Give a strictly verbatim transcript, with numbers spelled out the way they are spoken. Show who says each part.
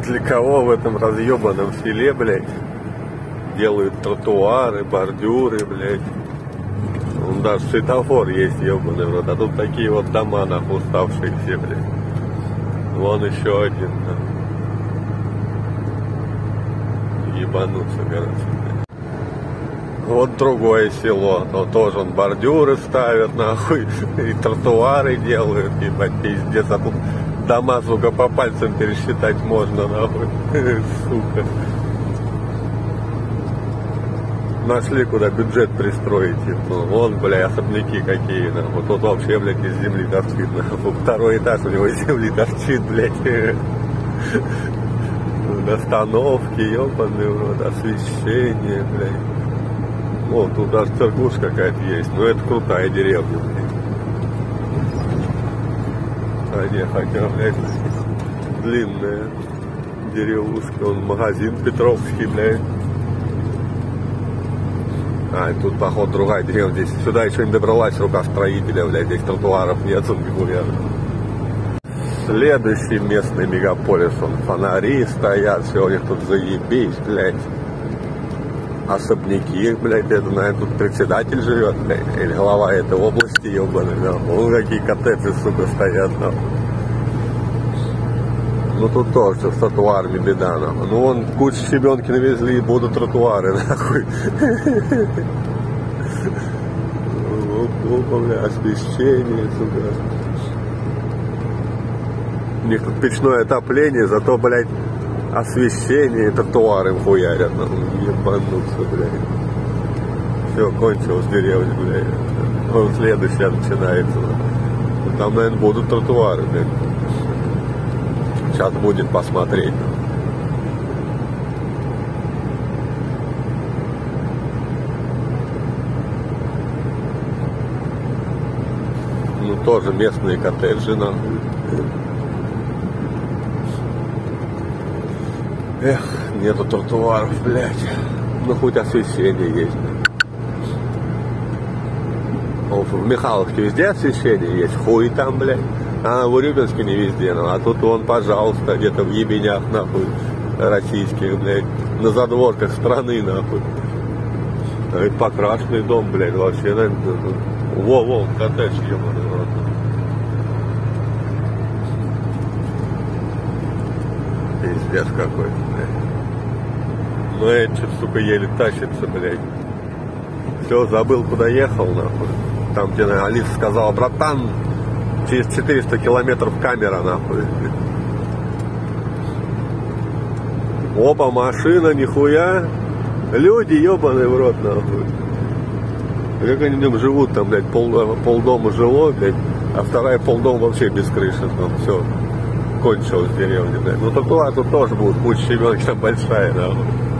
Speaker 1: Для кого в этом разъебанном селе, блядь, делают тротуары, бордюры, блядь. Вон даже светофор есть, ебаный в рот. А тут такие вот дома, нахуй, уставшие все, блядь. Вон еще один, нахуй. Ебануться, короче, блядь. Вот другое село. То тоже он бордюры ставят, нахуй. И тротуары делают, ебать, пиздец. А тут дома, сука, по пальцам пересчитать можно, нахуй. Сука. Нашли, куда бюджет пристроить. Ну, вон, бля, особняки какие, нахуй. Тут вообще, блядь, из земли торчит, нахуй. Второй этаж у него из земли торчит, блядь. Остановки, ебаный в рот, освещение, блядь. Вон, тут даже церквушка какая-то есть. Ну, это крутая деревня, блядь. А не, хотя, блядь, длинная деревушка. Вон магазин Петровский, блядь. А, и тут, походу, другая деревня. Здесь сюда еще не добралась рука строителя, блядь. Здесь тротуаров нет, нихуя. Следующий местный мегаполис. Он фонари стоят, все у них тут заебись, блядь. Особняки, блядь, это, наверное, тут председатель живет, блядь. Или глава этой области, ебаный, нахуй. Вон какие коттеджи, сука, стоят, нахуй. Ну тут тоже с тротуарами беда, нахуй. Ну вон кучу щебенки навезли и будут тротуары, нахуй. Опа, бля, освещение, сука. У них тут печное отопление, зато, блядь, освещение и тротуары хуярят, нахуй. Ебануться, блядь. Все, кончилось деревня, блядь. Вон следующая начинается. Нахуй. Там, наверное, будут тротуары, блядь. Сейчас будем посмотреть. Ну, тоже местные коттеджи, нахуй. Эх, нету тротуаров, блядь. Ну, хоть освещение есть. О, в Михайловске везде освещение есть. Хуй там, блядь. А в Урюпинске не везде, ну, а тут вон, пожалуйста, где-то в ебенях, нахуй, российских, блядь, на задворках страны, нахуй. А это покрашенный дом, блядь, вообще, наверное, во-во, коттедж, ебаный в рот. Пиздец какой-то, блядь. Ну, это что, сука, еле тащится, блядь. Все, забыл, куда ехал, нахуй. Там, где Алиса сказала, братан, через четыреста километров камера, нахуй. Опа, машина, нихуя. Люди, ебаный в рот, нахуй. Как они там живут, там, блядь, пол, полдома жило, блядь, а вторая полдома вообще без крыши, там, все. Кончилась деревня, блядь. Ну, тротуар тут тоже будет, куча щебенки там большая, нахуй.